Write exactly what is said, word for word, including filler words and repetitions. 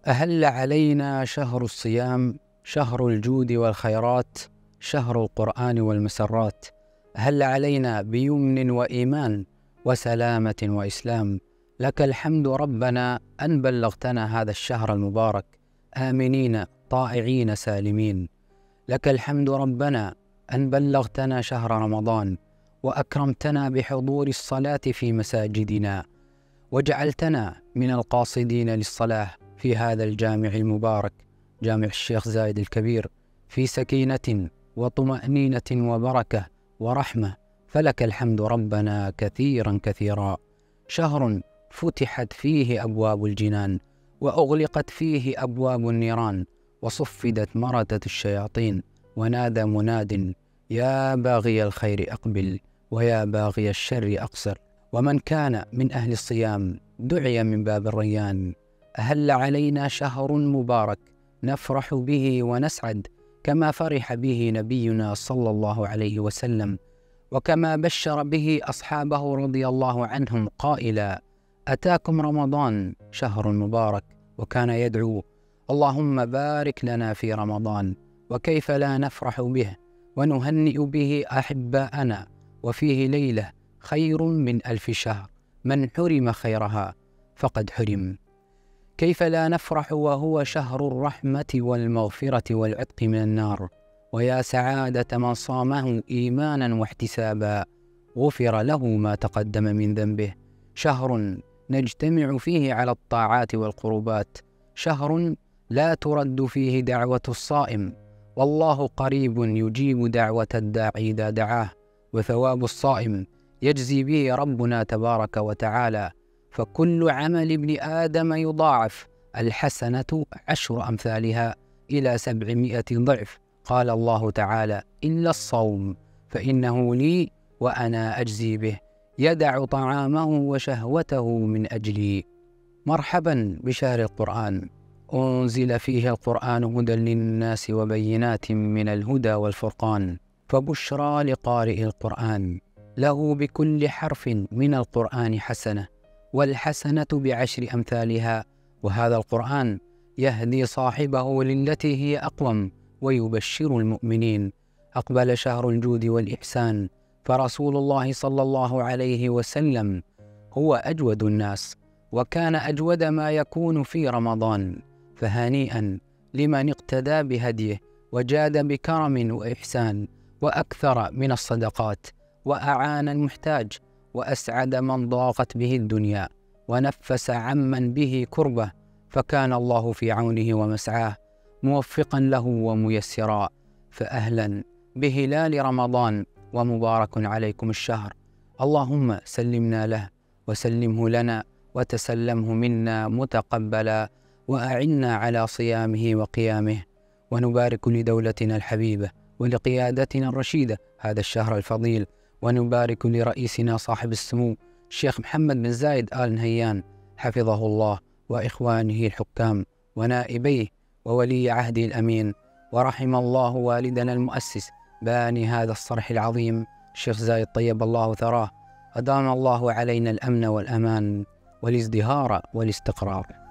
أهل علينا شهر الصيام، شهر الجود والخيرات، شهر القرآن والمسرات. أهل علينا بيمن وإيمان وسلامة وإسلام. لك الحمد ربنا أن بلغتنا هذا الشهر المبارك آمنين طائعين سالمين. لك الحمد ربنا أن بلغتنا شهر رمضان وأكرمتنا بحضور الصلاة في مساجدنا، وجعلتنا من القاصدين للصلاة في هذا الجامع المبارك، جامع الشيخ زايد الكبير، في سكينة وطمأنينة وبركة ورحمة. فلك الحمد ربنا كثيرا كثيرا. شهر فتحت فيه أبواب الجنان، وأغلقت فيه أبواب النيران، وصفدت مردة الشياطين، ونادى مناد: يا باغي الخير أقبل، ويا باغي الشر أقصر. ومن كان من أهل الصيام دعي من باب الريان. أهل علينا شهر مبارك نفرح به ونسعد، كما فرح به نبينا صلى الله عليه وسلم، وكما بشر به أصحابه رضي الله عنهم قائلا: أتاكم رمضان شهر مبارك. وكان يدعو: اللهم بارك لنا في رمضان، وكيف لا نفرح به ونهنئ به أحباءنا، وفيه ليلة خير من ألف شهر، من حرم خيرها فقد حرم. كيف لا نفرح وهو شهر الرحمة والمغفرة والعتق من النار. ويا سعادة من صامه إيمانا واحتسابا، غفر له ما تقدم من ذنبه. شهر نجتمع فيه على الطاعات والقربات، شهر لا ترد فيه دعوة الصائم، والله قريب يجيب دعوة الداعي إذا دعاه. وثواب الصائم يجزي به ربنا تبارك وتعالى، فكل عمل ابن آدم يضاعف، الحسنة عشر أمثالها إلى سبعمائة ضعف. قال الله تعالى: إلا الصوم فإنه لي وأنا أجزي به، يدع طعامه وشهوته من أجلي. مرحبا بشهر القرآن، أنزل فيه القرآن هدى للناس وبينات من الهدى والفرقان. فبشرى لقارئ القرآن، له بكل حرف من القرآن حسنة، والحسنة بعشر أمثالها. وهذا القرآن يهدي صاحبه للتي هي أقوم، ويبشر المؤمنين. أقبل شهر الجود والإحسان، فرسول الله صلى الله عليه وسلم هو أجود الناس، وكان أجود ما يكون في رمضان. فهنيئا لمن اقتدى بهديه، وجاد بكرم وإحسان، وأكثر من الصدقات، وأعان المحتاج، وأسعد من ضاقت به الدنيا، ونفس عمن به كربة. فكان الله في عونه ومسعاه، موفقا له وميسرا. فأهلا بهلال رمضان، ومبارك عليكم الشهر. اللهم سلمنا له وسلمه لنا، وتسلمه منا متقبلا، وأعنا على صيامه وقيامه. ونبارك لدولتنا الحبيبة ولقيادتنا الرشيدة هذا الشهر الفضيل، ونبارك لرئيسنا صاحب السمو الشيخ محمد بن زايد آل نهيان حفظه الله، وإخوانه الحكام ونائبيه وولي عهده الأمين. ورحم الله والدنا المؤسس باني هذا الصرح العظيم الشيخ زايد طيب الله ثراه، أدام الله علينا الأمن والأمان والازدهار والاستقرار.